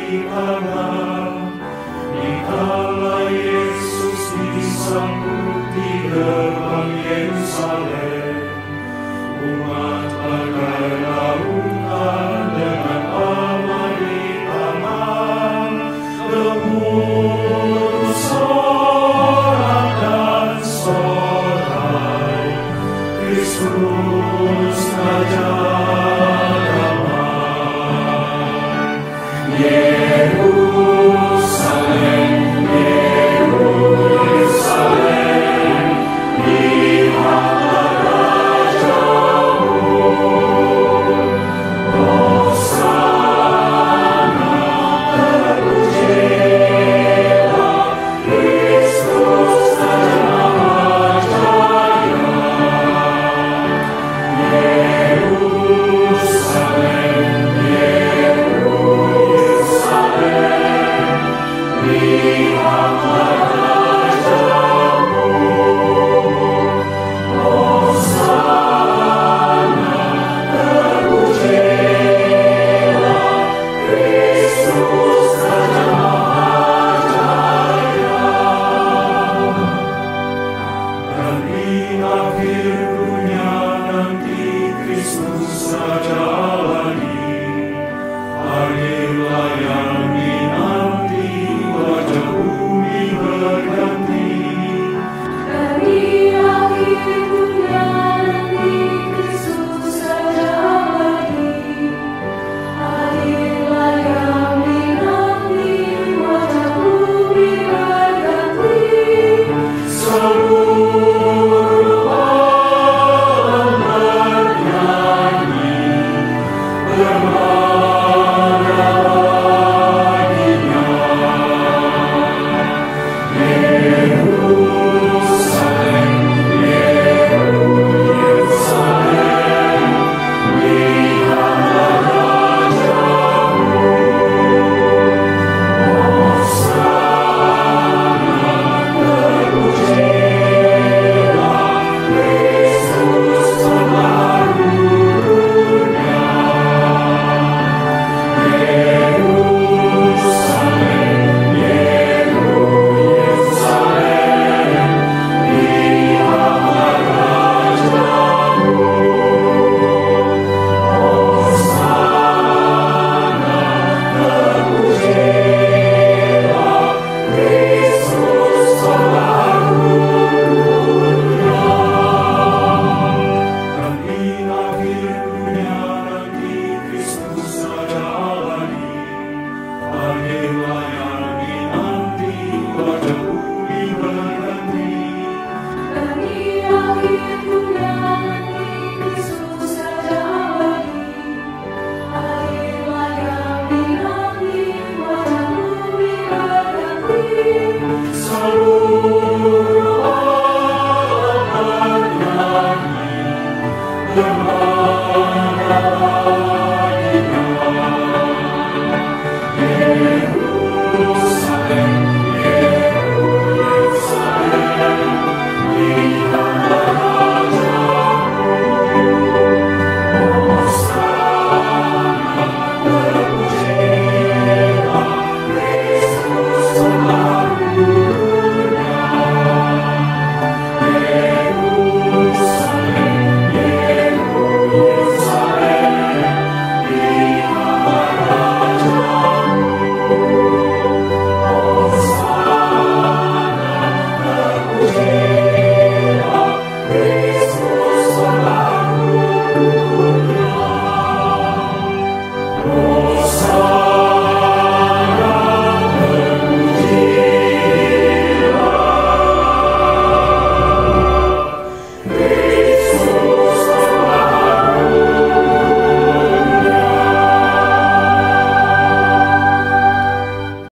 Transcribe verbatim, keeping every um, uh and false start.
Allah. Dikala Yesus disambut di gerbang Yerusalem, umat bagai lautan dengan aman di tangan, gemuruh sorak dan sorai, Kristus Raja damai. Yerusalem, Yerusalem, lihatlah Rajamu. Hosana, terpujilah Kristus Raja Jaya. Yerusalem, Yerusalem, lihatlah Rajamu. Hosana, terpujilah Kristus Raja Jaya. Dan di akhir dunia nanti Kristus Raja lagi, hadirlah yang dinanti, wajah bumi berganti. Dari akhir dunia nanti Kristus Raja lagi, hadirlah yang dinanti, wajah bumi berganti. Seluruh alam bernyanyi, bermara baginya. Yerusalem, Yerusalem, lihatlah Rajamu. Hosana, terpujilah Kristus Pengaruh dunia. Yerusalem, Yerusalem, lihatlah Rajamu. Hosana, terpujilah Kristus Pengaruh dunia. Dan di akhir dunia nanti Kristus Raja lagi, hadirlah yang dinanti, wajah bumi berganti. Dari akhir dunia nanti Kristus Raja lagi, hadirlah yang dinanti, wajah bumi berganti. Seluruh